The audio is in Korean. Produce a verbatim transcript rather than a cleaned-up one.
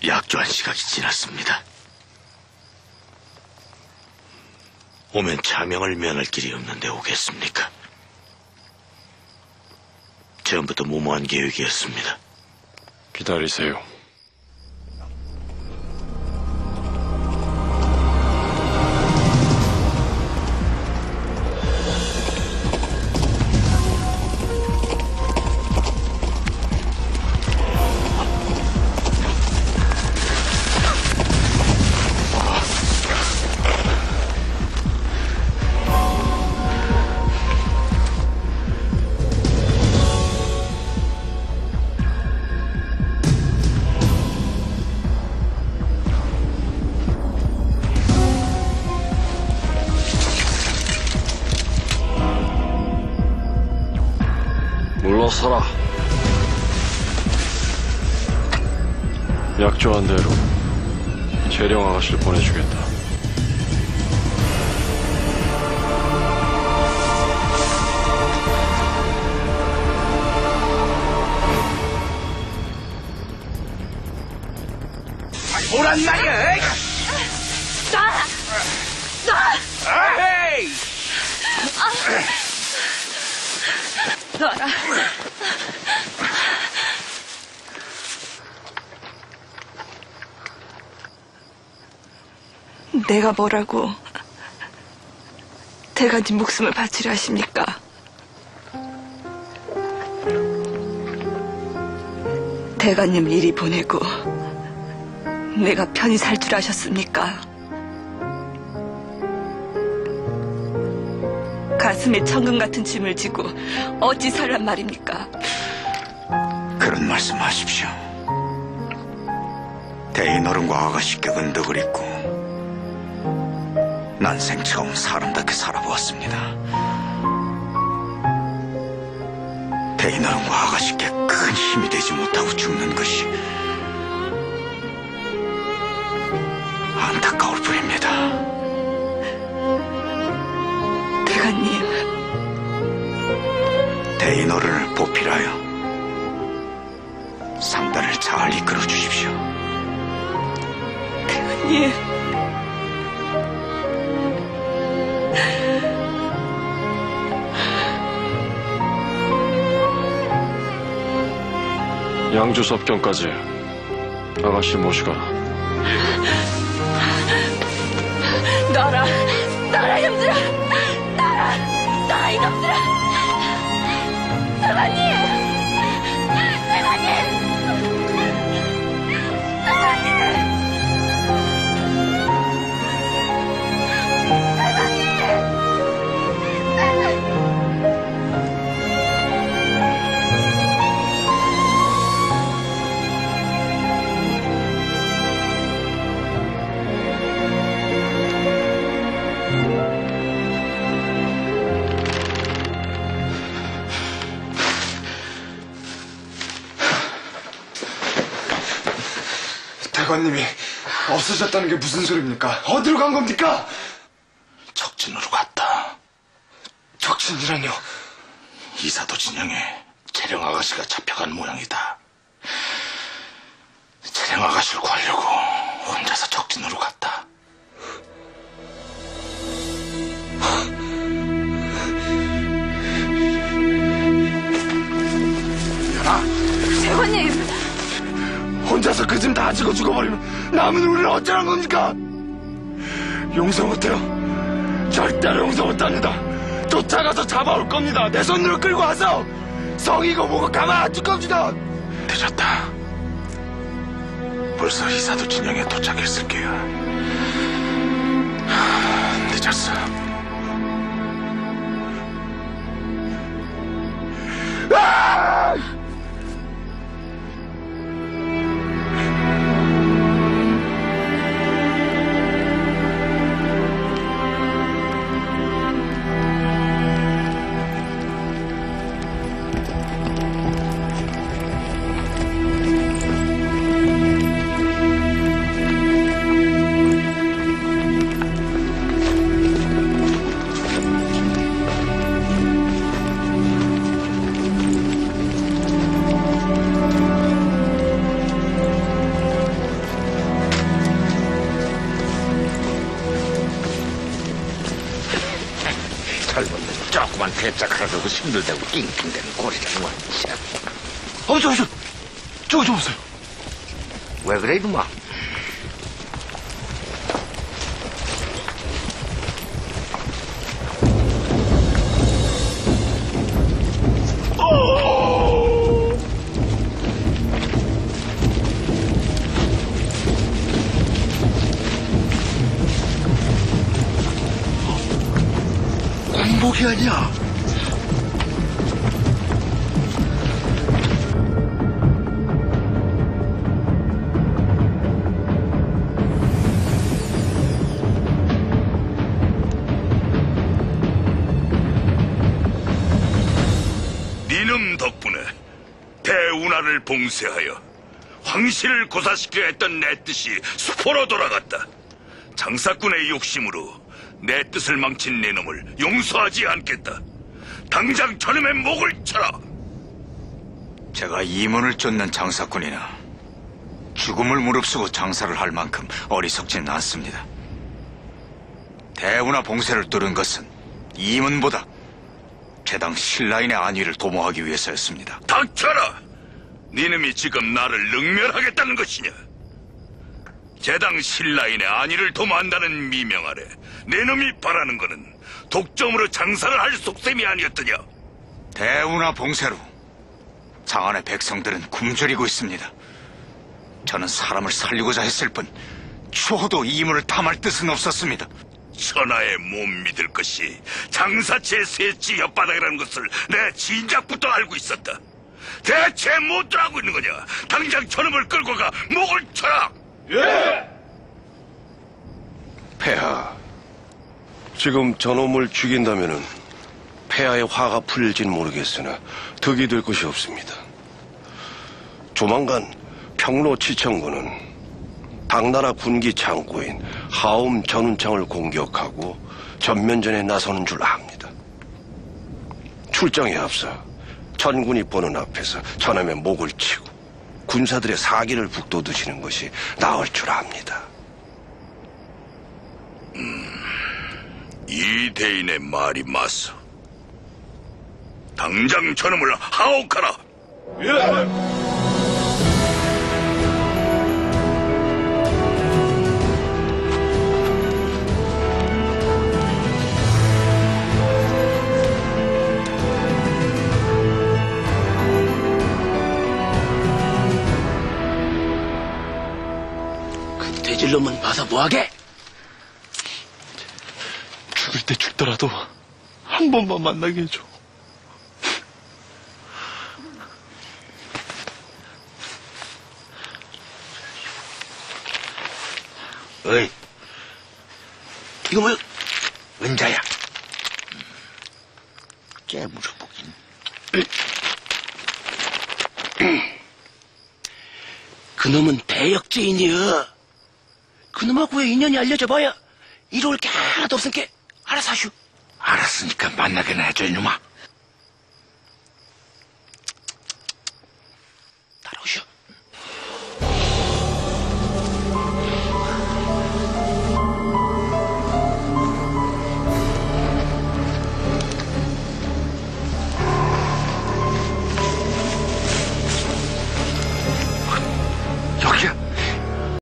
약조한 시각이 지났습니다. 오면 차명을 면할 길이 없는데 오겠습니까? 처음부터 무모한 계획이었습니다. 기다리세요. 물러서라. 약조한 대로 재령 아가씨를 보내주겠다. 뭐란 말이야? 놔! 놔! 에이! 놔라. 내가 뭐라고 대가님 목숨을 바치려 하십니까? 대가님 이리 보내고 내가 편히 살 줄 아셨습니까? 가슴에 천금 같은 짐을 지고 어찌 살란 말입니까? 그런 말씀 하십시오. 대인어른과 아가씨 격은 덕을 잊고 난생 처음 사람답게 살아보았습니다. 대인어른과 아가씨께 큰 힘이 되지 못하고 죽는 것이 안타까울 뿐입니다. 대가님, 대인어른을 보필하여 상단을 잘 이끌어 주십시오. 대가님. 양주섭경까지 아가씨 모시거라. 놔라! 놔라, 이놈들아! 놔라! 놔라, 이놈들아! 대가님! 대가님! 대가님! 대관님이 없어졌다는 게 무슨 소리입니까? 어디로 간 겁니까? 적진으로 갔다. 적진이라뇨? 이사도 진영에 재령 아가씨가 잡혀간 모양이다. 재령 아가씨를 구하려고 혼자서 적진으로 갔다. 연아, 대관님! 혼자서 그 짐 다 지고 죽어버리면 남은 우리는 어쩌란 겁니까? 용서 못해요. 절대로 용서 못합니다. 쫓아가서 잡아올 겁니다. 내 손으로 끌고 와서 성이고 뭐고 가만 안 둘 겁니다. 늦었다. 벌써 이사도 진영에 도착했을 게야. 하, 늦었어. 아! 폐짝하라고 힘들다고 낑낑대는 꼴이라는 거야. 아버지, 아버지, 저거 좀 보세요. 왜 그래, 이놈아? 공복이 아니야. 니놈 덕분에 대운하를 봉쇄하여 황실을 고사시켜야 했던 내 뜻이 수포로 돌아갔다. 장사꾼의 욕심으로 내 뜻을 망친 네 놈을 용서하지 않겠다. 당장 저놈의 목을 쳐라. 제가 이문을 쫓는 장사꾼이나 죽음을 무릅쓰고 장사를 할 만큼 어리석지는 않습니다. 대운하 봉쇄를 뚫은 것은 이문보다 제당 신라인의 안위를 도모하기 위해서였습니다. 닥쳐라. 니놈이 지금 나를 능멸하겠다는 것이냐? 제당 신라인의 안위를 도모한다는 미명 아래 내 놈이 바라는 거는 독점으로 장사를 할 속셈이 아니었더냐? 대운하 봉쇄로 장안의 백성들은 굶주리고 있습니다. 저는 사람을 살리고자 했을 뿐 추호도 이문을 탐할 뜻은 없었습니다. 천하에 못 믿을 것이 장사체 셋지 혓바닥이라는 것을 내 진작부터 알고 있었다. 대체 못 하고 있는 거냐? 당장 저놈을 끌고 가 목을 쳐라. 폐하, 지금 저놈을 죽인다면은 폐하의 화가 풀릴지는 모르겠으나 득이 될 것이 없습니다. 조만간 평로 지청군은 당나라 군기 창고인 하움 전운창을 공격하고 전면전에 나서는 줄 압니다. 출정에 앞서 전군이 보는 앞에서 저놈의 목을 치고 군사들의 사기를 북돋우시는 것이 나을 줄 압니다. 이 대인의 말이 맞소. 당장 저놈을 하옥하라. 그 돼질놈은 봐서 뭐하게? 죽을 때 죽더라도 한 번만 만나게 해줘. 어이, 이거 뭐 은자야. 깨물어보긴. 그놈은 대역죄인이여. 그놈하고의 인연이 알려져봐야 이로울 게 하나도 없으니까 알아서 하슈. 알았으니까 만나게나 해줘, 이놈아.